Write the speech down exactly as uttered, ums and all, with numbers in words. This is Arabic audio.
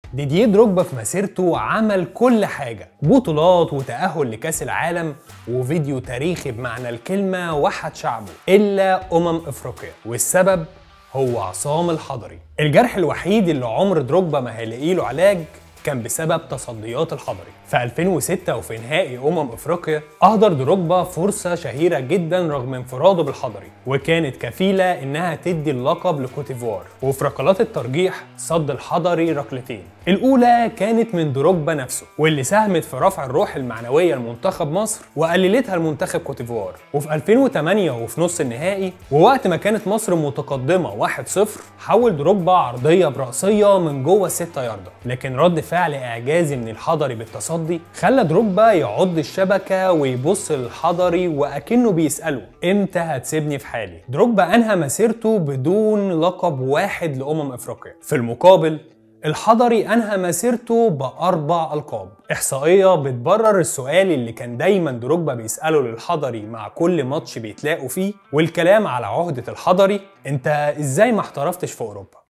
ديديه دروجبا في مسيرته عمل كل حاجة، بطولات وتأهل لكأس العالم وفيديو تاريخي بمعنى الكلمة وحد شعبه إلا أمم إفريقيا، والسبب هو عصام الحضري. الجرح الوحيد اللي عمر دروجبا ما هيلاقي له علاج كان بسبب تصديات الحضري. في ألفين وستة وفي نهائي أمم إفريقيا أهدر دروجبا فرصة شهيرة جدا رغم انفراده بالحضري، وكانت كفيلة إنها تدي اللقب لكوتيفوار. وفي ركلات الترجيح صد الحضري ركلتين، الأولى كانت من دروجبا نفسه واللي ساهمت في رفع الروح المعنوية لمنتخب مصر وقللتها لمنتخب كوتيفوار. وفي ألفين وتمانية وفي نص النهائي ووقت ما كانت مصر متقدمة واحد صفر حول دروجبا عرضية برأسية من جوه الستة ياردة، لكن رد فعل إعجازي من الحضري بالتصدي خلى دروجبا يعض الشبكة ويبص للحضري وأكنه بيسأله إمتى هتسيبني في حالي. دروجبا أنهى مسيرته بدون لقب واحد لأمم إفريقيا. في المقابل الحضري أنهى مسيرته بأربع ألقاب. إحصائية بتبرر السؤال اللي كان دايما دروجبا بيسأله للحضري مع كل ماتش بيتلاقوا فيه، والكلام على عهدة الحضري: أنت إزاي ما احترفتش في أوروبا؟